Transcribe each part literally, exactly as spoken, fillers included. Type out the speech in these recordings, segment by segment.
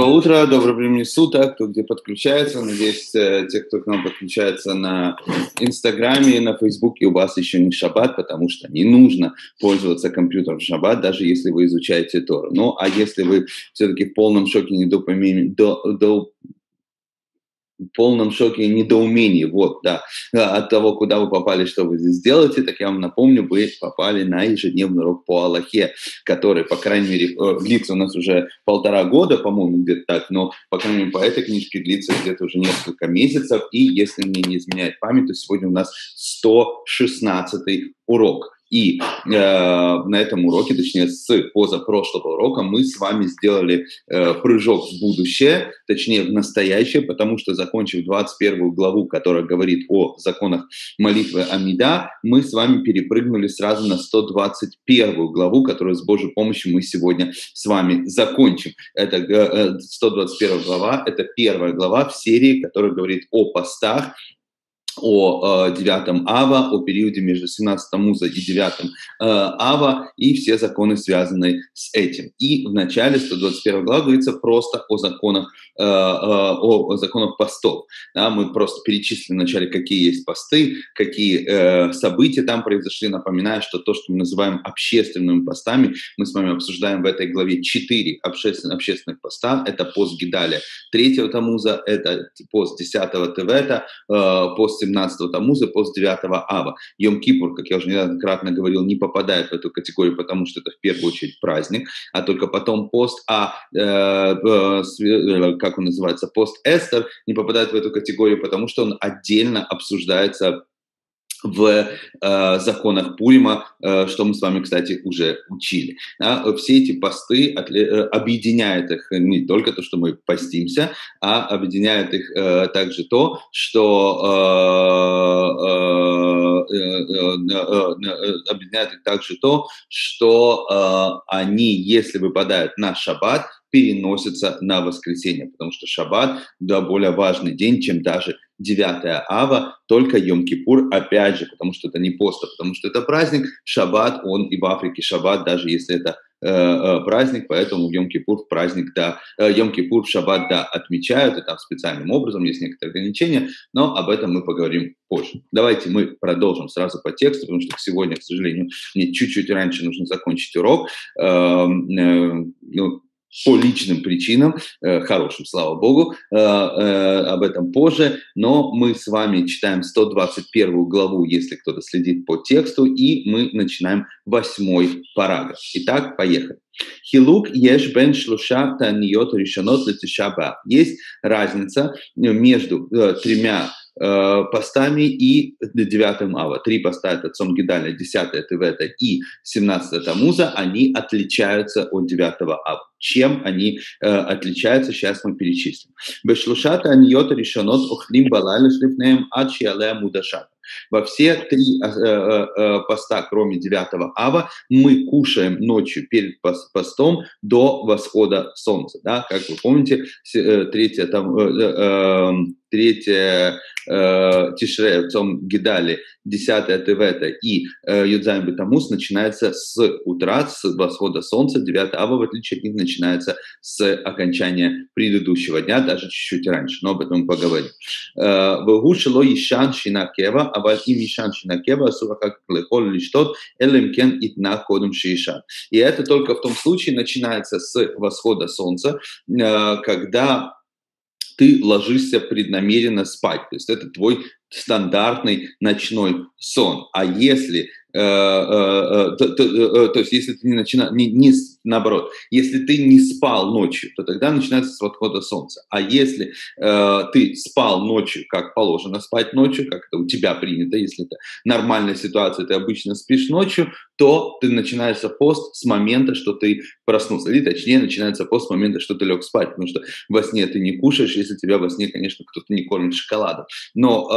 утро, доброго времени суток, кто где подключается. Надеюсь, те, кто к нам подключается на Инстаграме и на Фейсбуке, у вас еще не шаббат, потому что не нужно пользоваться компьютером в шаббат, даже если вы изучаете Тору. Ну, а если вы все-таки в полном шоке, недопоми- до, до, в полном шоке и недоумении, вот, да, от того, куда вы попали, что вы здесь делаете, так я вам напомню, вы попали на ежедневный урок по Алахе, который, по крайней мере, длится у нас уже полтора года, по-моему, где-то так, но, по крайней мере, по этой книжке длится где-то уже несколько месяцев, и, если мне не изменяет память, то сегодня у нас сто шестнадцатый урок. И э, на этом уроке, точнее, с позапрошлого урока мы с вами сделали э, прыжок в будущее, точнее, в настоящее, потому что, закончив двадцать первую главу, которая говорит о законах молитвы Амида, мы с вами перепрыгнули сразу на сто двадцать первую главу, которую с Божьей помощью мы сегодня с вами закончим. Это э, сто двадцать первая глава, это первая глава в серии, которая говорит о постах, о э, девятом Ава, о периоде между семнадцатым Тамуза и девятым э, Ава и все законы, связанные с этим. И в начале сто двадцать первой главы говорится просто о законах, э, э, о, о законах постов. Да, мы просто перечислили вначале, какие есть посты, какие э, события там произошли. Напоминаю, что то, что мы называем общественными постами, мы с вами обсуждаем в этой главе четыре общественных, общественных поста. Это пост Гидаля третьего Тамуза, это пост десятого Тевета, э, пост семнадцатого Тамуза, пост девятого Ава. Йом-Кипур, как я уже неоднократно говорил, не попадает в эту категорию, потому что это в первую очередь праздник, а только потом пост, а э, э, как он называется, пост Эстер не попадает в эту категорию, потому что он отдельно обсуждается в э, законах Пурима, э, что мы с вами, кстати, уже учили. Да? Все эти посты отле, э, объединяют их не только то, что мы постимся, а объединяет их э, также то, что э, э, э, э, э, объединяет их также то, что э, они, если выпадают на шаббат, переносятся на воскресенье, потому что шаббат, да, более важный день, чем даже девятое Ава, только Йом-Кипур, опять же, потому что это не пост, а потому что это праздник, шаббат, он и в Африке шаббат, даже если это э, э, праздник, поэтому Йом-Кипур в праздник, да, э, Йом-Кипур в шаббат, да, отмечают, и там специальным образом, есть некоторые ограничения, но об этом мы поговорим позже. Давайте мы продолжим сразу по тексту, потому что сегодня, к сожалению, мне чуть-чуть раньше нужно закончить урок, э, э, ну, по личным причинам, э, хорошим, слава богу, э, э, об этом позже, но мы с вами читаем сто двадцать первую главу, если кто-то следит по тексту, и мы начинаем восьмой параграф. Итак, поехали. Хилук еш бен шлуша таниот решенот летиша ба. Есть разница между э, тремя э, постами и девятым Ава. Три поста — это Цом Гидаля, десятое Тевета и семнадцатое Тамуза. Они отличаются от девятого Ава. Чем они э, отличаются, сейчас мы перечислим. Бешлуша таниот решенот охлим балайла шлифнеем ад шиалея мудашат. Во все три э, э, поста, кроме девятого Ава, мы кушаем ночью перед постом до восхода солнца. Да? Как вы помните, третье, там, э, э, третье э, Тишре в Цом Гидале, десятое Тевета и э, Юдзайм Бетамус начинается с утра, с восхода солнца. девятое Ава, в отличие от них, начинается с окончания предыдущего дня, даже чуть-чуть раньше, но об этом мы поговорим. Вегу шело ишан шинакева, аваль им ишан шинакева, асура как лехол лиштот, элем кен итна кодум шиишан. И это только в том случае начинается с восхода солнца, э, когда ты ложишься преднамеренно спать. То есть это твой стандартный ночной сон. А если э, э, то, то, э, то есть если ты не начина, не, не наоборот, если ты не спал ночью, то тогда начинается с восхода солнца. А если э, ты спал ночью, как положено спать ночью, как это у тебя принято, если это нормальная ситуация, ты обычно спишь ночью, то ты начинается пост с момента, что ты проснулся. Или точнее, начинается пост с момента, что ты лег спать, потому что во сне ты не кушаешь, если тебя во сне, конечно, кто-то не кормит шоколадом. Но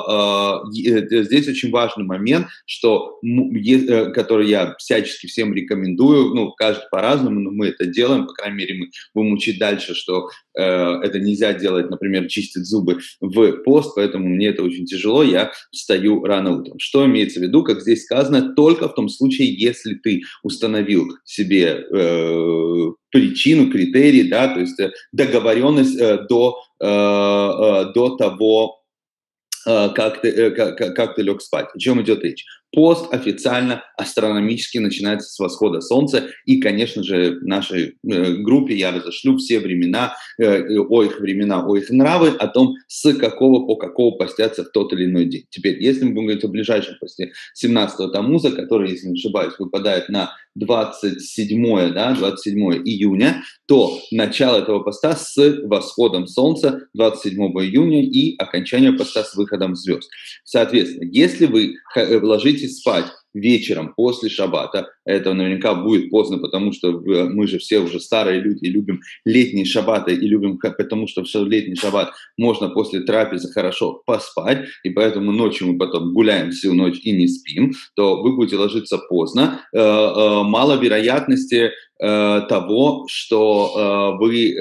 э, э, здесь очень важный момент, что, э, который я всячески всем рекомендую, ну, каждый по-разному, но мы это делаем, по крайней мере, мы будем учить дальше, что э, это нельзя делать, например, чистить зубы в пост, поэтому мне это очень тяжело, я встаю рано утром. Что имеется в виду, как здесь сказано, только в том случае, если ты установил себе э, причину, критерий, да, то есть э, договоренность э, до, э, э, до того, Как ты, как, как ты лег спать. О чем идет речь? Пост официально, астрономически начинается с восхода солнца. И, конечно же, в нашей э, группе я разошлю все времена, э, о их времена, о их нравы, о том, с какого по какого постятся в тот или иной день. Теперь, если мы будем говорить о ближайшем посте семнадцатого Тамуза, который, если не ошибаюсь, выпадает на двадцать седьмое, да, двадцать седьмое июня, то начало этого поста с восходом солнца двадцать седьмого июня и окончание поста с выходом звезд. Соответственно, если вы ложитесь спать вечером после шаббата, это наверняка будет поздно, потому что мы же все уже старые люди, любим летние шаббаты и любим, потому что в летний шаббат можно после трапезы хорошо поспать, и поэтому ночью мы потом гуляем всю ночь и не спим, то вы будете ложиться поздно. Мало вероятности того, что вы,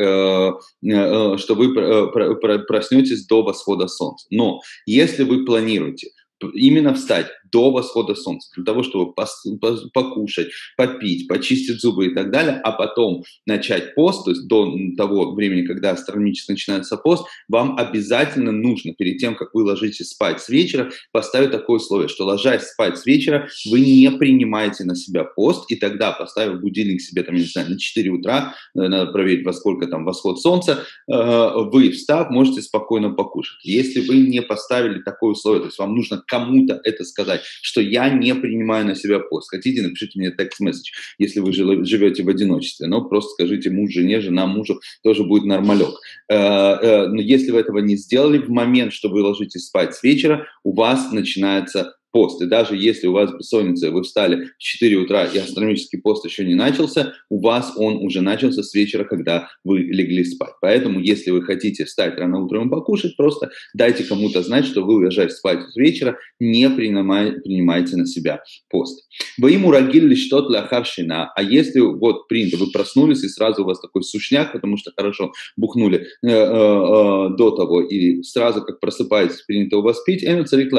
что вы проснетесь до восхода солнца. Но если вы планируете именно встать до восхода солнца, для того, чтобы покушать, попить, почистить зубы и так далее, а потом начать пост, то есть до того времени, когда астрономически начинается пост, вам обязательно нужно, перед тем, как вы ложитесь спать с вечера, поставить такое условие, что, ложась спать с вечера, вы не принимаете на себя пост, и тогда, поставив будильник себе, там, я не знаю, на четыре утра, надо проверить, во сколько там восход солнца, вы, встав, можете спокойно покушать. Если вы не поставили такое условие, то есть вам нужно кому-то это сказать, что я не принимаю на себя пост. Хотите, напишите мне текст-месседж, если вы живете в одиночестве. Но просто скажите муж, жене, жена мужу, тоже будет нормалек. Но если вы этого не сделали, в момент, что вы ложитесь спать с вечера, у вас начинается пост. И даже если у вас бессонница, вы встали в четыре утра, и астрономический пост еще не начался, у вас он уже начался с вечера, когда вы легли спать. Поэтому, если вы хотите встать рано утром и покушать, просто дайте кому-то знать, что вы, ложась спать с вечера, не принимай, принимаете на себя пост. Вы ему рагили что-то лахаршина, а если вот принято, вы проснулись, и сразу у вас такой сушняк, потому что хорошо бухнули э, э, э, до того, и сразу, как просыпаетесь, принято у вас пить,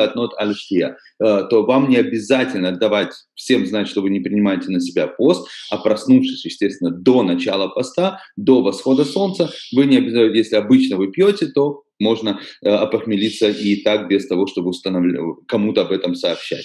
то вам не обязательно давать всем знать, что вы не принимаете на себя пост, а проснувшись, естественно, до начала поста, до восхода солнца, вы не обязательно, если обычно вы пьете, то можно э, опохмелиться и так без того, чтобы устанавливать, кому-то об этом сообщать.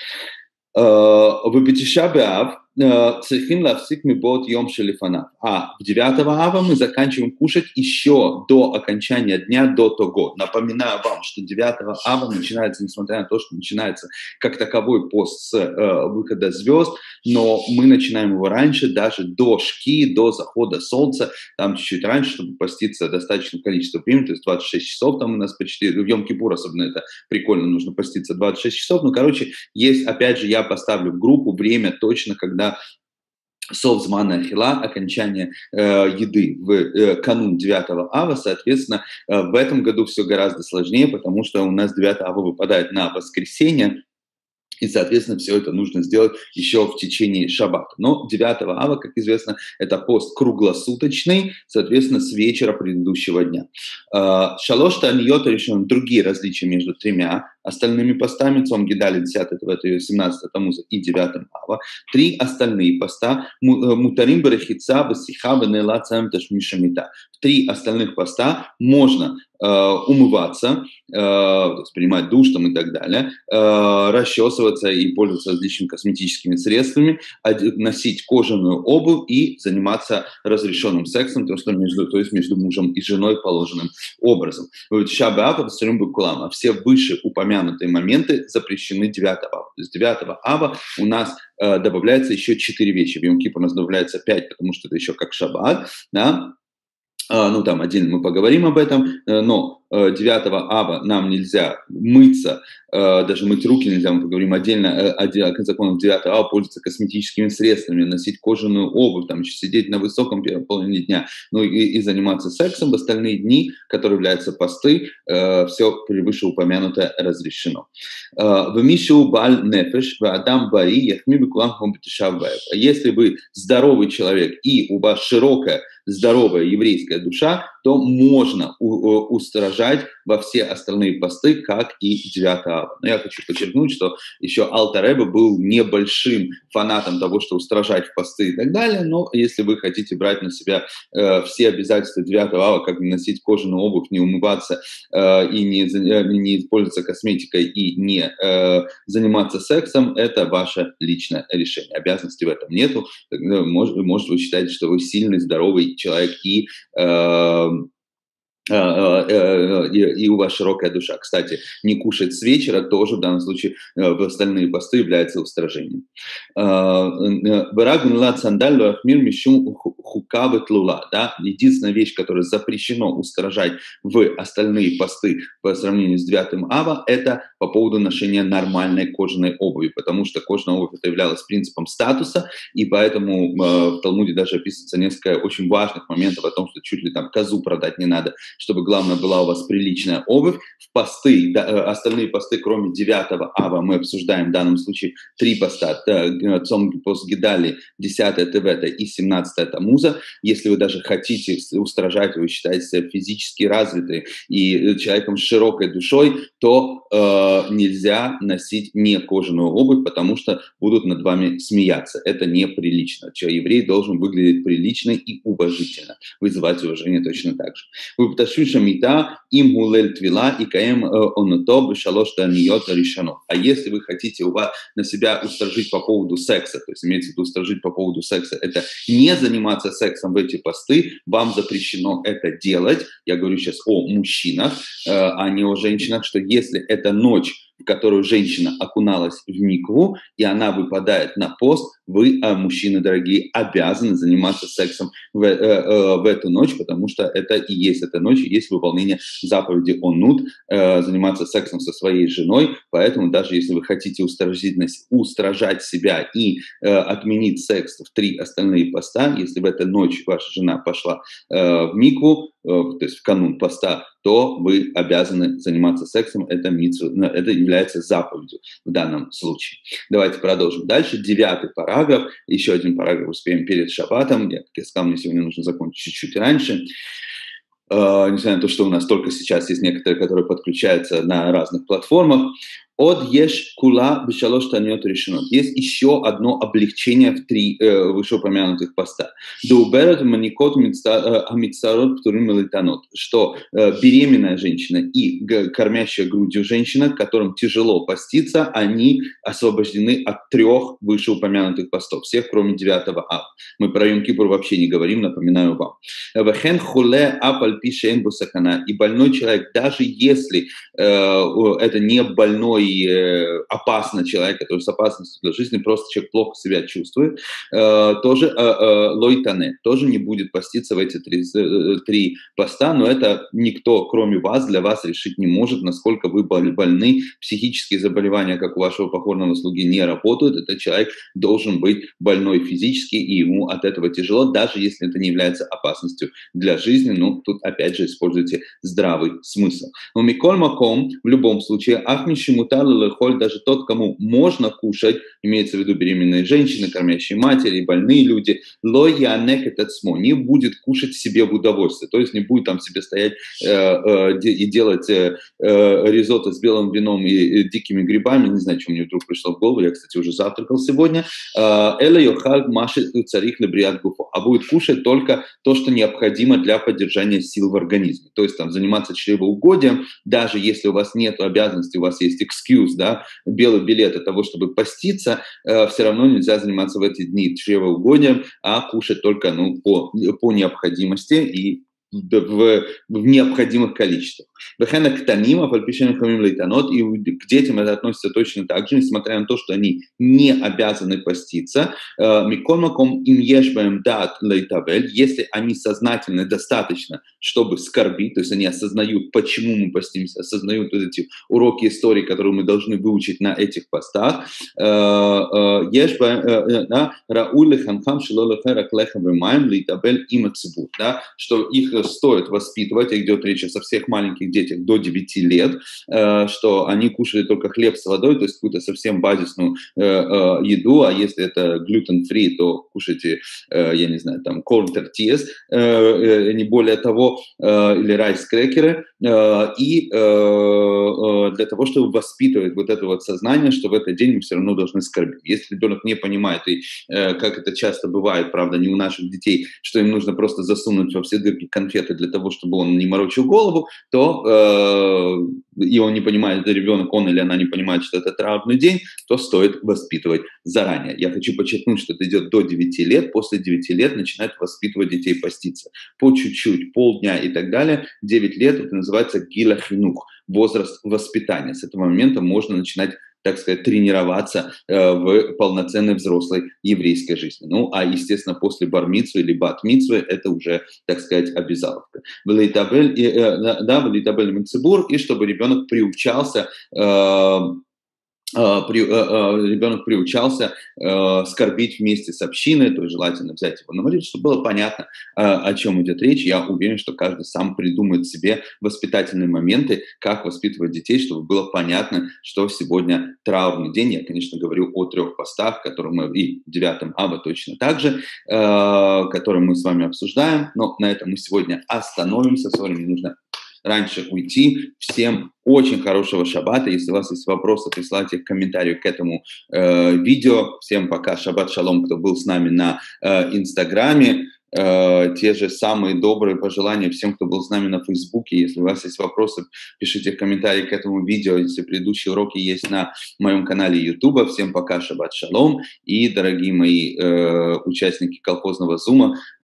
В Тиша б'Ав црихим лафсик мибот йом шелифанав. А в девятого ава мы заканчиваем кушать еще до окончания дня, до того. Напоминаю вам, что девятого ава начинается, несмотря на то, что начинается как таковой пост с э, выхода звезд, но мы начинаем его раньше, даже до шки, до захода солнца, там чуть-чуть раньше, чтобы поститься достаточное количество времени, то есть двадцать шесть часов там у нас почти, в Йом-Кипур особенно это прикольно, нужно поститься двадцать шесть часов, ну, короче, есть, опять же, я поставлю в группу время точно, когда сов змана ахила, окончание э, еды в э, канун девятого ава, соответственно, э, в этом году все гораздо сложнее, потому что у нас девятого ава выпадает на воскресенье, и, соответственно, все это нужно сделать еще в течение шаббата. Но девятого ава, как известно, это пост круглосуточный, соответственно, с вечера предыдущего дня. Шалош таниот решен другие различия между тремя остальными постами, Цом Гидали, десятого, семнадцатого Тамуза и девятого ава. Три остальные поста мутарим берехица васиха венела цаем ташмишамита. В три остальных поста можно э, умываться, э, то есть принимать душ там и так далее, э, расчесываться и пользоваться различными косметическими средствами, носить кожаную обувь и заниматься разрешенным сексом, то есть между, то есть между мужем и женой положенным образом. А все выше упомянутые моменты запрещены девятого ава. То есть девятого ава у нас э, добавляется еще четыре вещи. В Йом-Кипур у нас добавляется пять, потому что это еще как шаббат, да? Ну, там отдельно мы поговорим об этом, но девятого ава нам нельзя мыться, даже мыть руки нельзя, мы поговорим отдельно о законах девятого ава, пользоваться косметическими средствами, носить кожаную обувь, там еще сидеть на высоком первой половине дня, ну и, и заниматься сексом. В остальные дни, которые являются посты, все вышеупомянутое разрешено. Если вы здоровый человек и у вас широкая, здоровая еврейская душа, то можно устражать во все остальные посты, как и девятого ава. Но я хочу подчеркнуть, что еще Алтер Ребе был небольшим фанатом того, что устражать в посты и так далее, но если вы хотите брать на себя э, все обязательства девятого ава, как не носить кожаную обувь, не умываться э, и не, не пользоваться косметикой и не э, заниматься сексом, это ваше личное решение. Обязанностей в этом нету. Может, может вы считаете, что вы сильный, здоровый человек и э, и у вас широкая душа. Кстати, не кушать с вечера тоже в данном случае в остальные посты является устражением. Единственная вещь, которую запрещено устражать в остальные посты по сравнению с девятым ава, это по поводу ношения нормальной кожаной обуви, потому что кожаная обувь это являлась принципом статуса, и поэтому в Талмуде даже описывается несколько очень важных моментов о том, что чуть ли там козу продать не надо, чтобы, главное, была у вас приличная обувь. В посты, да, остальные посты, кроме девятого ава, мы обсуждаем в данном случае три поста. Цом пост Гидали, десятое Тевета и семнадцатое Тамуза. Если вы даже хотите устражать, вы считаете себя физически развитым и человеком с широкой душой, то э, нельзя носить не кожаную обувь, потому что будут над вами смеяться. Это неприлично. Еврей должен выглядеть прилично и уважительно. Вызывать уважение точно так же. Вы шамита им гулель твила и каем онуто бешалош даниот решено. А если вы хотите у вас на себя устражить по поводу секса, то есть имеется в виду устражить по поводу секса, это не заниматься сексом в эти посты, вам запрещено это делать. Я говорю сейчас о мужчинах, а не о женщинах, что если это ночь, в которую женщина окуналась в микву, и она выпадает на пост, вы, мужчины дорогие, обязаны заниматься сексом в, э, э, в эту ночь, потому что это и есть эта ночь, и есть выполнение заповеди онут, э, заниматься сексом со своей женой, поэтому даже если вы хотите устражить, устражать себя и э, отменить секс в три остальные поста, если в эту ночь ваша жена пошла э, в микву, э, то есть в канун поста, то вы обязаны заниматься сексом, это, мицву, это является заповедью в данном случае. Давайте продолжим дальше. Девятый параграф, еще один параграф успеем перед шаббатом. Я, как я сказал, мне сегодня нужно закончить чуть-чуть раньше. Uh, несмотря на то, что у нас только сейчас есть некоторые, которые подключаются на разных платформах. От еш кула бешалош таниот решенот. Есть еще одно облегчение в три э, вышеупомянутых поста. Доуберет маникот амитсарот птурим элитанот. Что э, беременная женщина и г- кормящая грудью женщина, которым тяжело поститься, они освобождены от трех вышеупомянутых постов. Всех, кроме девятого ава. Мы про Йом-Кипур вообще не говорим, напоминаю вам. Вехен хуле апаль пишен бусакана. И больной человек, даже если э, это не больной и опасно человек, который с опасностью для жизни, просто человек плохо себя чувствует, э, тоже э, э, лойтане, тоже не будет поститься в эти три, э, три поста, но это никто, кроме вас, для вас решить не может, насколько вы больны, психические заболевания, как у вашего покорного слуги, не работают, этот человек должен быть больной физически, и ему от этого тяжело, даже если это не является опасностью для жизни, ну, тут опять же используйте здравый смысл. Но миколь маком, в любом случае, ахмишимута даже тот, кому можно кушать, имеется в виду беременные женщины, кормящие матери, больные люди, ло янек этот смо, не будет кушать себе в удовольствие, то есть не будет там себе стоять э, э, и делать э, э, ризотто с белым вином и, и дикими грибами, не знаю, что мне вдруг пришло в голову, я, кстати, уже завтракал сегодня, эла йохал маши царих лебриат гуфо, а будет кушать только то, что необходимо для поддержания сил в организме, то есть там заниматься чревоугодием, даже если у вас нет обязанности, у вас есть excuse, да, белый билет от того, чтобы поститься, э, все равно нельзя заниматься в эти дни чревоугодием, а кушать только ну, по, по необходимости и в, в, в необходимых количествах. Вехена к таним, а и к детям это относится точно так же, несмотря на то, что они не обязаны поститься. Микомаком им ешбаем дат лейтабель, если они сознательны достаточно, чтобы скорбить, то есть они осознают, почему мы постимся, осознают вот эти уроки истории, которые мы должны выучить на этих постах. Ешбаем рауль ханхам шилолехера клехам вимаем лейтабель им цибут, да, что их стоит воспитывать, идет речь о всех маленьких детях до девяти лет, э, что они кушали только хлеб с водой, то есть какую-то совсем базисную э, э, еду, а если это gluten-free, то кушайте, э, я не знаю, там, corn tortillas, э, э, не более того, э, или райс-крекеры, э, и э, э, для того, чтобы воспитывать вот это вот сознание, что в этот день мы все равно должны скорбить. Если ребенок не понимает, и э, как это часто бывает, правда, не у наших детей, что им нужно просто засунуть во все дырки конфеты для того, чтобы он не морочил голову, то э, и он не понимает, это ребенок, он или она не понимает, что это траурный день, то стоит воспитывать заранее. Я хочу подчеркнуть, что это идет до девяти лет, после девяти лет начинают воспитывать детей поститься. По чуть-чуть, полдня и так далее. девять лет это называется гила хинух, возраст воспитания. С этого момента можно начинать, так сказать, тренироваться э, в полноценной взрослой еврейской жизни. Ну, а, естественно, после бар-мицвы или бат-мицвы это уже, так сказать, обязаловка. Велейтабель, э, да, велейтабель мицебур, и чтобы ребенок приучался э, При, ребенок приучался э, скорбить вместе с общиной, то есть желательно взять его на молитву, чтобы было понятно, э, о чем идет речь. Я уверен, что каждый сам придумает себе воспитательные моменты, как воспитывать детей, чтобы было понятно, что сегодня траурный день. Я, конечно, говорю о трех постах, которые мы и девятом ава точно так же, э, которые мы с вами обсуждаем, но на этом мы сегодня остановимся. С вами не нужно раньше уйти. Всем очень хорошего шаббата. Если у вас есть вопросы, присылайте их в комментарии к этому э, видео. Всем пока. Шаббат шалом, кто был с нами на э, Инстаграме. Э, те же самые добрые пожелания всем, кто был с нами на Фейсбуке. Если у вас есть вопросы, пишите в комментарии к этому видео. Если предыдущие уроки есть на моем канале Ютуба. Всем пока. Шаббат шалом. И, дорогие мои э, участники колхозного зума,